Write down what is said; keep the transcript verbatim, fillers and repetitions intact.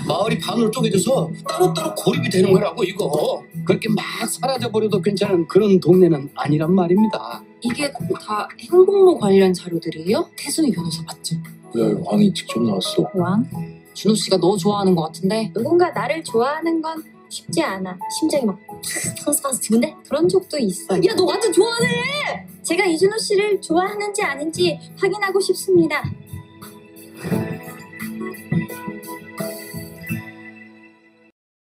마을이 반으로 쪼개져서 따로따로 고립이 되는 거라고 이거. 그렇게 막 사라져버려도 괜찮은 그런 동네는 아니란 말입니다. 이게 다 행복로 관련 자료들이에요? 태순이 변호사 맞죠? 야, 왕이 직접 나왔어. 왕? 준호 씨가 너 좋아하는 것 같은데. 누군가 나를 좋아하는 건 쉽지 않아. 심장이 막 팡팡팡 드는데 그런 적도 있어. 야, 너 완전 좋아하네! 제가 이준호 씨를 좋아하는지 아닌지 확인하고 싶습니다.